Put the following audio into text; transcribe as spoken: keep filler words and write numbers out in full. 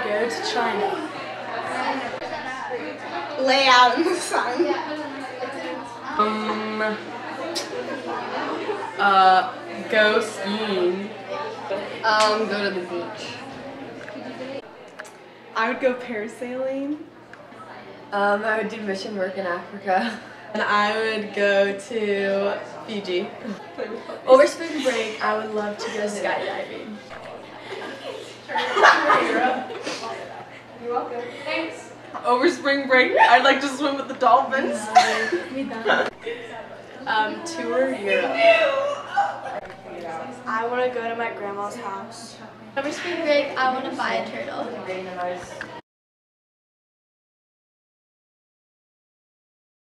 go to China. Lay out in the sun. Um, uh, go skiing. Um, go to the beach. I would go parasailing. Um, I would do mission work in Africa. And I would go to Fiji. Over spring break, I would love to go skydiving. You're welcome. Thanks. Over spring break, I'd like to swim with the dolphins. Um, tour Europe. I want to go to my grandma's house. Over spring break, I want to buy a turtle.